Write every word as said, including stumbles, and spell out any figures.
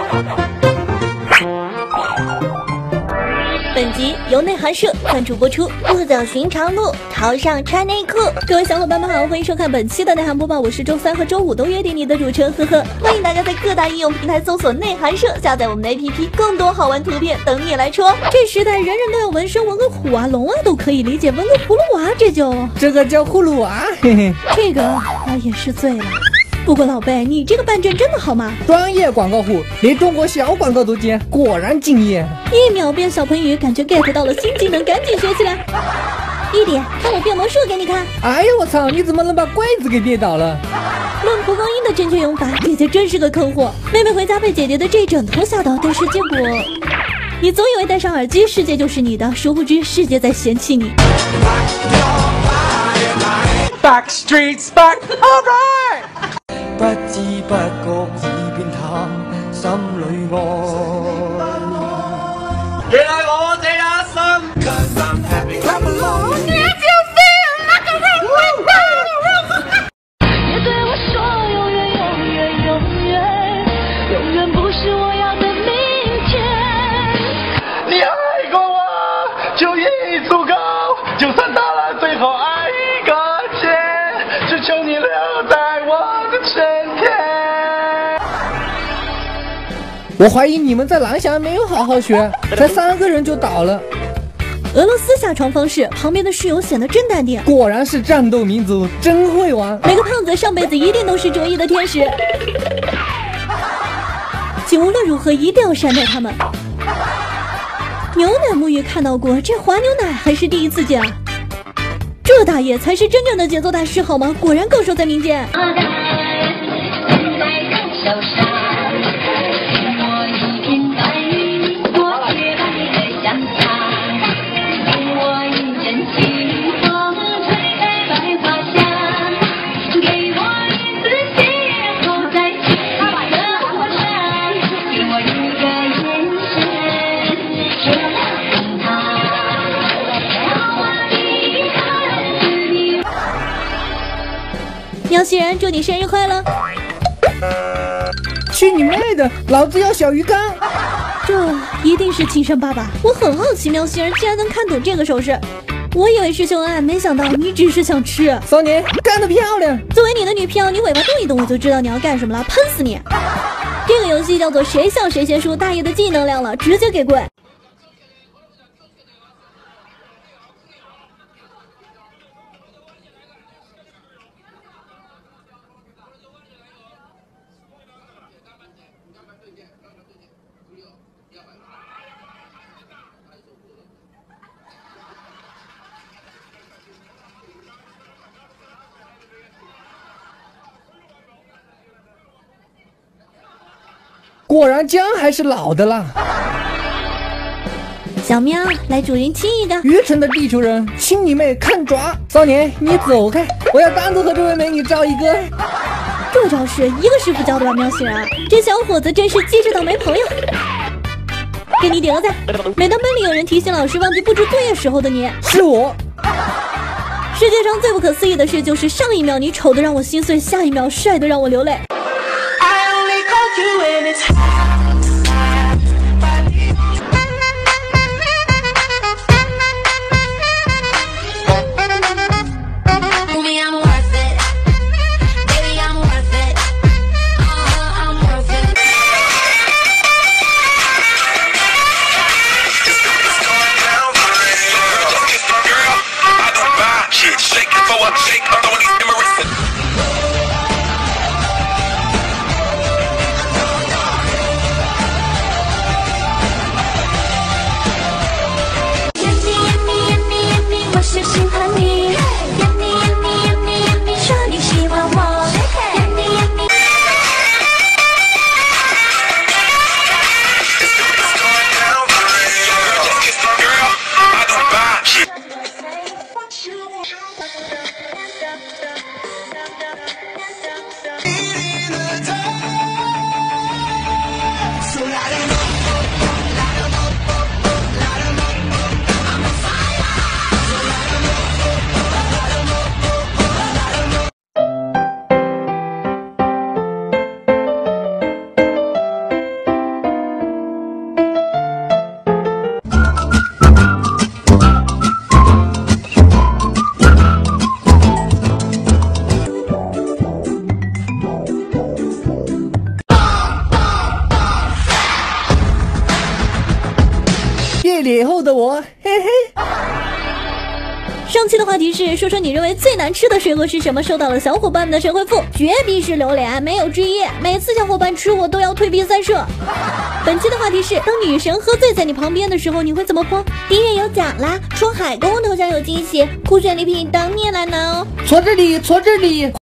本集由内涵社赞助播出。不走寻常路，头上穿内裤。各位小伙伴们好，欢迎收看本期的内涵播报，我是周三和周五都约定你的主持人呵呵。欢迎大家在各大应用平台搜索内涵社，下载我们的 A P P， 更多好玩图片等你来戳。这时代人人都有纹身，纹个虎啊龙啊都可以理解，纹个葫芦娃这就这个叫葫芦娃，嘿嘿， 这个啊也是醉了。不过老贝，你这个办证真的好吗？ 专业广告户，连中国小广告都接，果然敬业。 一秒变小盆鱼，感觉 get 到了新技能，赶紧学起来。弟弟，看我变魔术给你看。 哎呀我操，你怎么能把柜子给跌倒了？ 论蒲公英的正确用法，姐姐真是个坑货。妹妹回家被姐姐的这枕头吓到，但是结果你总以为戴上耳机世界就是你的，殊不知世界在嫌弃你。 Backstreet's back, alright。 不知不覺已變淡，心裏愛。 原來我這一生 ，Cause I'm happy, clap along. If you feel like a rock, 别对我说永远永远永远，永远不是我要的明天。 你愛過我就已足夠，就算到了最後愛一個結，只求你留在我的身邊。 我怀疑你们在蓝翔没有好好学，才三个人就倒了。 俄罗斯下床方式，旁边的室友显得真淡定。 果然是战斗民族，真会玩。 每个胖子上辈子一定都是卓一的天使，请无论如何一定要善待他们。牛奶沐浴看到过，这滑牛奶还是第一次见啊！这大爷才是真正的节奏大师好吗？果然高手在民间。喵熙然，祝你生日快乐！ 去你妹的，老子要小鱼干！ 这一定是亲生爸爸。我很好奇，喵熙然竟然能看懂这个手势。我以为是秀恩爱，没想到你只是想吃。 骚年干得漂亮！ 作为你的女票，你尾巴动一动，我就知道你要干什么了，喷死你！这个游戏叫做谁笑谁先输，大爷的技能亮了，直接给跪。 果然姜还是老的啦。 小喵，来主人亲一个。 愚蠢的地球人，亲你妹，看爪！骚年，你走开，我要单独和这位美女照一个。 这招式一个师傅教的吧，喵熙然，这小伙子真是机智到没朋友。给你点个赞。每当班里有人提醒老师忘记布置作业时候的你， 是我。 世界上最不可思议的事，就是上一秒你丑的让我心碎，下一秒帅的让我流泪。 嘿嘿。 上期的话题是说说你认为最难吃的水果是什么，收到了小伙伴们的神回复，绝壁是榴莲，没有之一，每次小伙伴吃我都要退避三舍。本期的话题是，当女神喝醉在你旁边的时候，你会怎么慌？订阅有奖啦，出海公头上有惊喜，酷炫礼品等你来拿哦。 错这里，错这里。